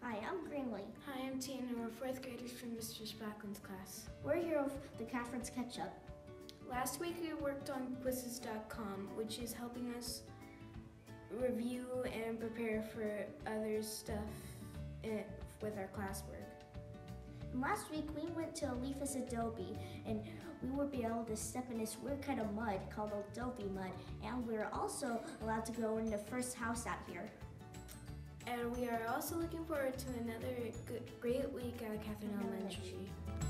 Hi, I'm Greenlee. Hi, I'm Tina. We're fourth graders from Mr. Spacklin's class. We're here with the Catherine's Catch-Up. Last week we worked on quizzes.com, which is helping us review and prepare for other stuff with our classwork. And last week we went to Alifas Adobe and we were able to step in this weird kind of mud called Adobe mud, and we were also allowed to go in the first house out here. And we are also looking forward to another great week at Katherine Elementary.